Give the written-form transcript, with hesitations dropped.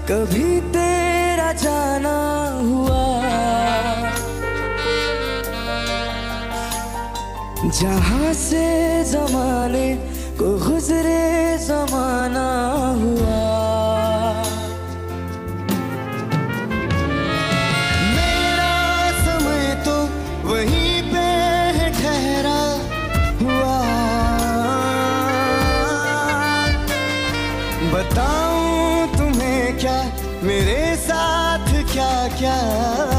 कभी तेरा जाना हुआ, जहां से जमाने को गुजरे जमाना हुआ। मेरा समय तो वहीं पे है ठहरा हुआ, बताऊं तुम्हें क्या मेरे साथ क्या क्या